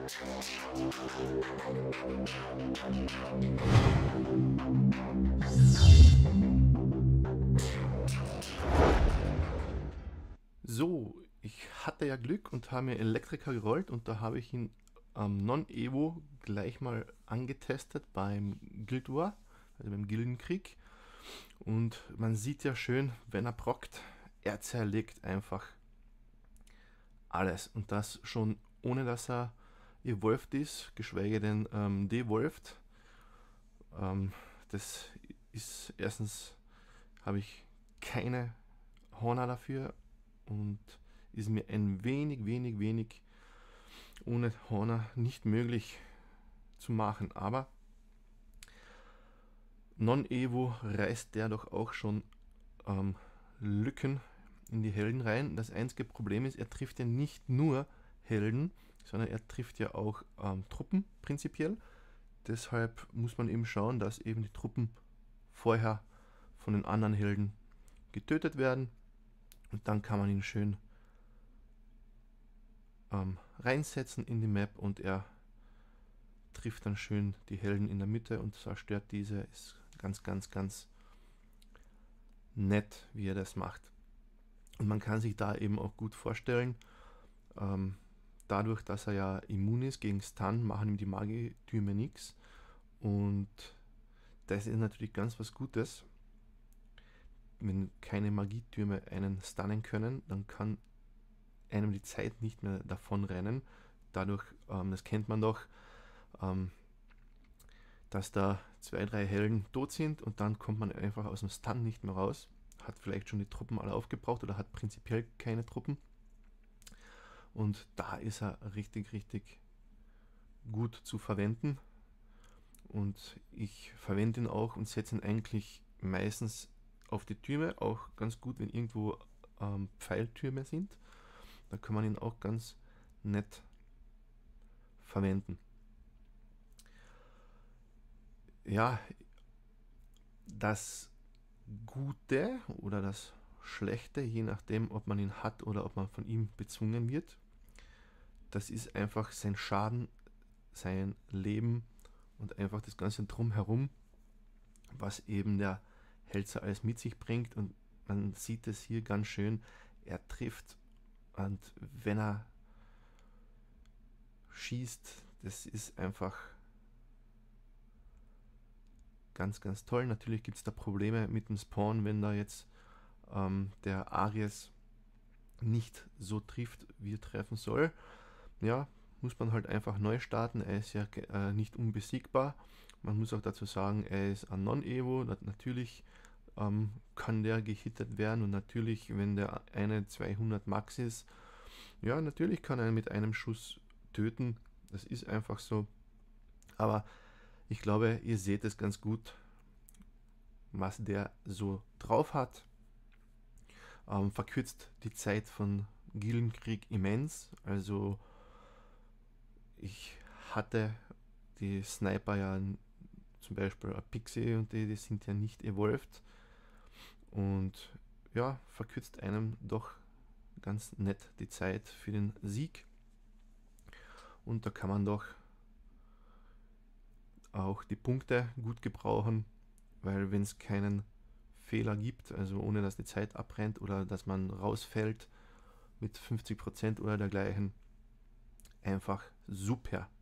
So, ich hatte ja Glück und habe mir Elektriker gerollt und da habe ich ihn am Non-Evo gleich mal angetestet beim Guild War, also beim Gildenkrieg. Und man sieht ja schön, wenn er prockt, er zerlegt einfach alles. Und das schon ohne dass er evolved ist, geschweige denn devolved. Ähm, Das ist erstens habe ich keine Horner dafür und ist mir ein wenig ohne Horner nicht möglich zu machen. Aber Non-Evo reißt der doch auch schon ähm, Lücken in die Helden rein. Das einzige Problem ist, er trifft ja nicht nur Helden, sondern er trifft ja auch Truppen prinzipiell. Deshalb muss man eben schauen, dass eben die Truppen vorher von den anderen Helden getötet werden und dann kann man ihn schön reinsetzen in die Map und er trifft dann schön die Helden in der Mitte und zerstört diese. Ist ganz nett, wie er das macht. Und man kann sich da eben auch gut vorstellen, ähm, dadurch, dass er ja immun ist gegen Stun, machen ihm die Magietürme nichts. Und das ist natürlich ganz was Gutes. Wenn keine Magietürme einen stunnen können, dann kann einem die Zeit nicht mehr davonrennen. Dadurch, das kennt man doch, ähm, dass da 2, 3 Helden tot sind und dann kommt man einfach aus dem Stun nicht mehr raus. Hat vielleicht schon die Truppen alle aufgebraucht oder hat prinzipiell keine Truppen. Und da ist er richtig gut zu verwenden. Und ich verwende ihn auch und setze ihn eigentlich meistens auf die Türme. Auch ganz gut, wenn irgendwo Pfeiltürme sind. Da kann man ihn auch ganz nett verwenden. Ja, das Gute oder das Schlechte, je nachdem, ob man ihn hat oder ob man von ihm bezwungen wird, das ist einfach sein Schaden, sein Leben und einfach das Ganze drumherum, was eben der Hälzer alles mit sich bringt. Und man sieht es hier ganz schön, er trifft und wenn er schießt, das ist einfach ganz toll. Natürlich gibt es da Probleme mit dem Spawn, wenn da jetzt der Aries nicht so trifft, wie er treffen soll. Ja, muss man halt einfach neu starten. Er ist ja nicht unbesiegbar. Man muss auch dazu sagen, er ist ein Non-Evo. Natürlich kann der gehittet werden und natürlich, wenn der eine 200 Max ist, ja, natürlich kann er mit einem Schuss töten. Das ist einfach so. Aber ich glaube, ihr seht es ganz gut, was der so drauf hat. Verkürzt die Zeit von Gildenkrieg immens. Also ich hatte die Sniper ja zum Beispiel ein Pixie und die sind ja nicht evolved. Und ja, verkürzt einem doch ganz nett die Zeit für den Sieg. Und da kann man doch auch die Punkte gut gebrauchen, weil wenn es keinen Fehler gibt, also ohne dass die Zeit abbrennt oder dass man rausfällt mit 50% oder dergleichen, einfach super.